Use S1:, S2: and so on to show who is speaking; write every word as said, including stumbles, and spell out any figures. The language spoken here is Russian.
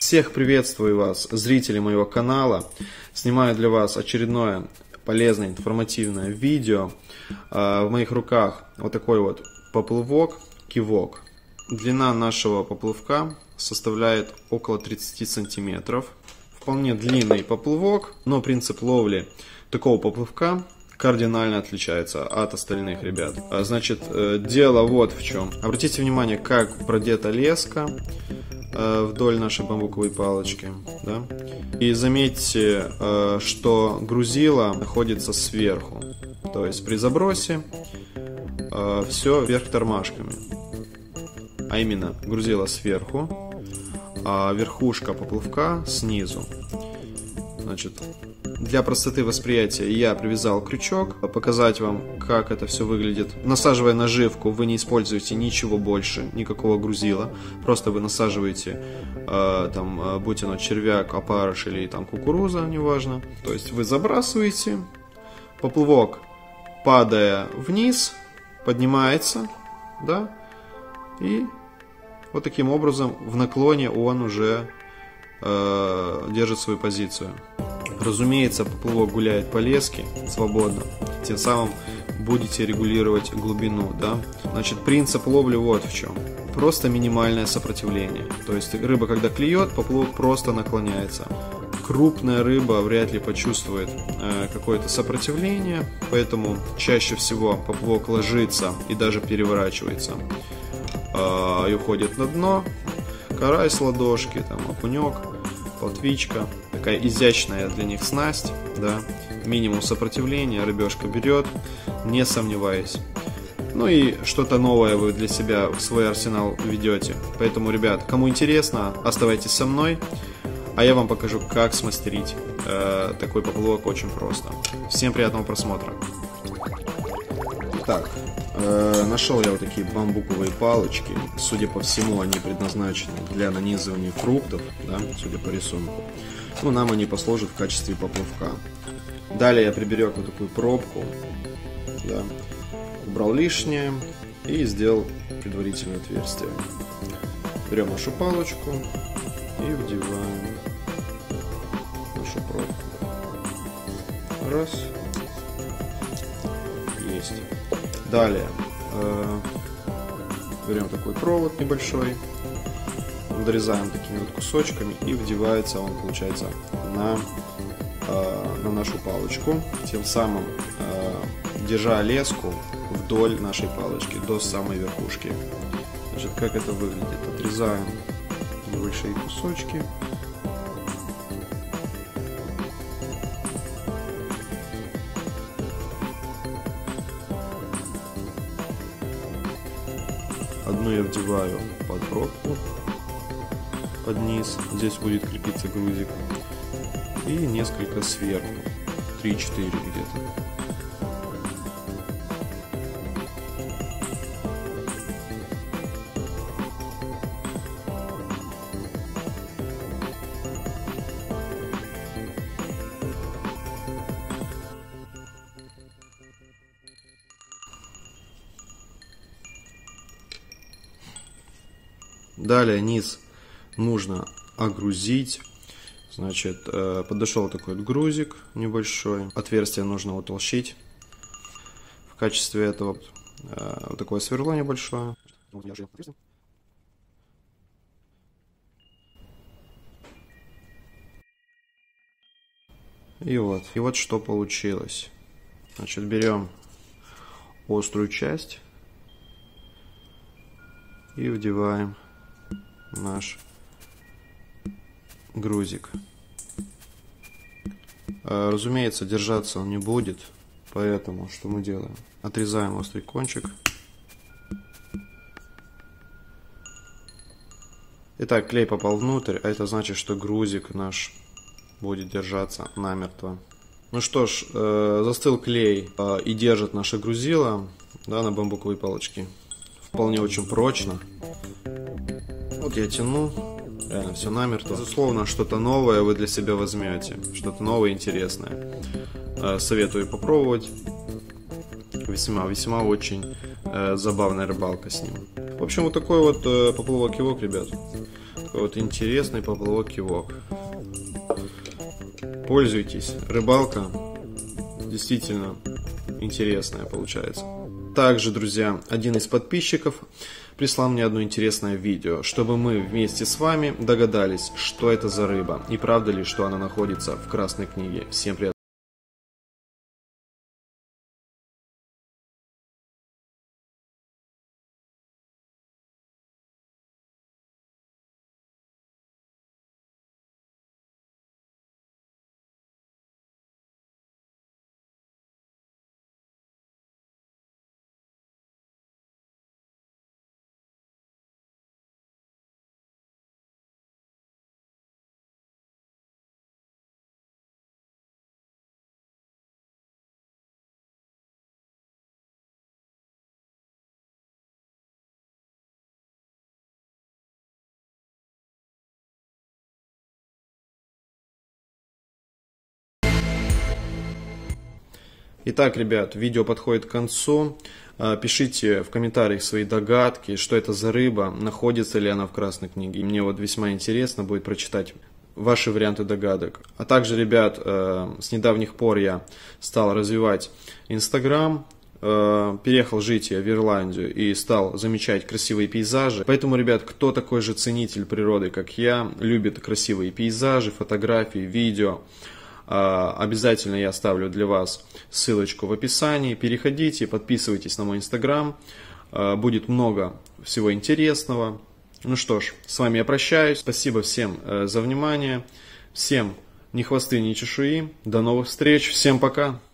S1: Всех приветствую вас, зрители моего канала. Снимаю для вас очередное полезное информативное видео. В моих руках вот такой вот поплывок, кивок. Длина нашего поплавка составляет около тридцати сантиметров. Вполне длинный поплавок, но принцип ловли такого поплавка кардинально отличается от остальных ребят. Значит, дело вот в чем. Обратите внимание, как продета леска вдоль нашей бамбуковой палочки, да? И заметьте, что грузило находится сверху, то есть при забросе все вверх тормашками, а именно грузило сверху, а верхушка поплавка снизу. Значит, для простоты восприятия я привязал крючок, показать вам, как это все выглядит. Насаживая наживку, вы не используете ничего больше, никакого грузила. Просто вы насаживаете, э, там, будь оно червяк, опарыш или там кукуруза, неважно. То есть вы забрасываете, поплавок, падая вниз, поднимается, да, и вот таким образом в наклоне он уже э, держит свою позицию. Разумеется, поплавок гуляет по леске свободно, тем самым будете регулировать глубину, да? Значит, принцип ловли вот в чем. Просто минимальное сопротивление. То есть рыба, когда клюет, поплавок просто наклоняется. Крупная рыба вряд ли почувствует э, какое-то сопротивление, поэтому чаще всего поплавок ложится и даже переворачивается э, и уходит на дно. Карась с ладошки, там окунек, плотвичка, такая изящная для них снасть, да, минимум сопротивления, рыбешка берет, не сомневаясь. Ну и что-то новое вы для себя в свой арсенал ведете. Поэтому, ребят, кому интересно, оставайтесь со мной, а я вам покажу, как смастерить э, такой поплавок очень просто. Всем приятного просмотра. Так, э, нашел я вот такие бамбуковые палочки. Судя по всему, они предназначены для нанизывания фруктов, да, судя по рисунку. Ну, нам они послужат в качестве поплавка. Далее я приберег вот такую пробку, да, убрал лишнее и сделал предварительное отверстие. Берем нашу палочку и вдеваем нашу пробку. Раз. Есть. Далее э, берем такой провод небольшой, дорезаем такими вот кусочками и вдевается он, получается, на, э, на нашу палочку, тем самым э, держа леску вдоль нашей палочки до самой верхушки. Значит, как это выглядит? Отрезаем небольшие кусочки. Одну я вдеваю под пробку, под низ, здесь будет крепиться грузик, и несколько сверху, три-четыре где-то. Далее низ нужно огрузить. Значит, подошел такой вот грузик небольшой. Отверстие нужно утолщить. В качестве этого вот такое сверло небольшое. И вот, и вот что получилось. Значит, берем острую часть и вдеваем наш грузик. Разумеется, держаться он не будет, поэтому что мы делаем? Отрезаем острый кончик. Итак, клей попал внутрь, а это значит, что грузик наш будет держаться намертво. Ну что ж, застыл клей и держит наше грузило, да, на бамбуковой палочке вполне очень прочно. Вот я тяну, реально все намертво. Безусловно, что-то новое вы для себя возьмете, что-то новое, интересное. Советую попробовать. Весьма, весьма очень забавная рыбалка с ним. В общем, вот такой вот э, поплавок-кивок, ребят. Такой вот интересный поплавок-кивок. Пользуйтесь. Рыбалка действительно интересная получается. Также, друзья, один из подписчиков прислал мне одно интересное видео, чтобы мы вместе с вами догадались, что это за рыба и правда ли, что она находится в Красной книге. Всем привет! Итак, ребят, видео подходит к концу. Пишите в комментариях свои догадки, что это за рыба, находится ли она в Красной книге. Мне вот весьма интересно будет прочитать ваши варианты догадок. А также, ребят, с недавних пор я стал развивать Инстаграм, переехал жить я в Ирландию и стал замечать красивые пейзажи. Поэтому, ребят, кто такой же ценитель природы, как я, любит красивые пейзажи, фотографии, видео, обязательно я оставлю для вас ссылочку в описании. Переходите, подписывайтесь на мой инстаграм. Будет много всего интересного. Ну что ж, с вами я прощаюсь. Спасибо всем за внимание. Всем ни хвосты, ни чешуи. До новых встреч. Всем пока.